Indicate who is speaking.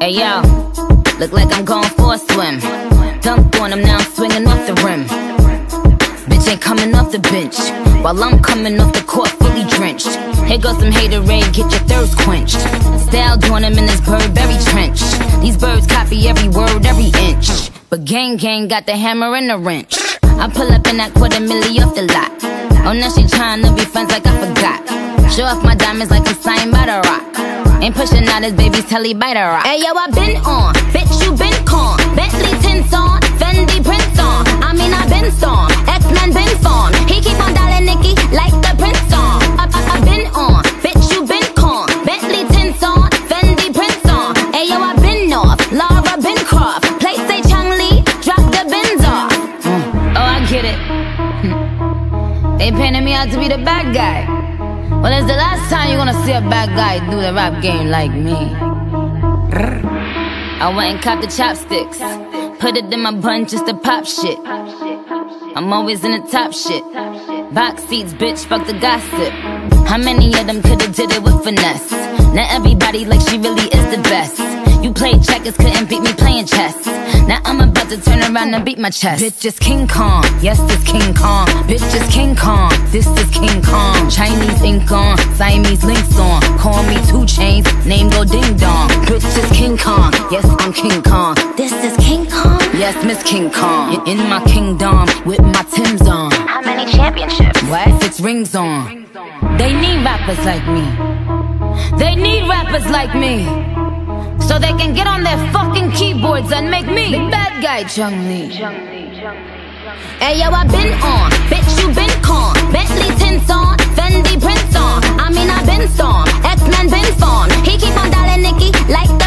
Speaker 1: Hey yo, look like I'm going for a swim. Dunked on him, now I'm swinging off the rim. Bitch ain't coming off the bench, while I'm coming off the court fully drenched. Here goes some haterade, get your thirst quenched. Style doing him in this Burberry trench. These birds copy every word, every inch. But gang got the hammer and the wrench. I pull up in that $250,000 off the lot. Oh, now she tryna be friends like I forgot. Show off my diamonds like I'm signed by The Rock. Ain't pushing out his baby's telly by The Rock. Hey yo, I been on, bitch you been con. Bentley tints on, Fendi prints on. I mean I been storm, X-Men been formed. He keep on dialing Nicki like the Prince song. I been on, bitch you been con. Bentley tints on, Fendi prints on. Hey yo, I been off, Laura been Croft. Play say Chun-Li, drop the bins off. Oh, I get it. They painted me out to be the bad guy. Well, it's the last time you're gonna see a bad guy do the rap game like me. I went and copped the chopsticks, put it in my bun just to pop shit. I'm always in the top shit. Box seats, bitch, fuck the gossip. How many of them could've did it with finesse? Now everybody like she really is the best. You played checkers, couldn't beat me playing chess. Now I'm about to turn around and beat my chest. Bitch is King Kong, yes this King Kong. Bitch is King Kong, this is King Kong. Chinese ink on, Siamese links on. Call me 2 Chainz, name go ding dong. Bitch is King Kong, yes I'm King Kong.
Speaker 2: This is King Kong?
Speaker 1: Yes, Miss King Kong. In my kingdom, with my Timbs on.
Speaker 2: How many championships?
Speaker 1: What? 6 rings on. They need rappers like me. They need rappers like me, so they can get on their fucking keyboards and make me the bad guy, Chun-Li. Hey yo, I been on, bitch you been con. Bentley tints on, Fendi prints on. I mean I been storm, X-Men been formed. He keep on dialing Nicki like the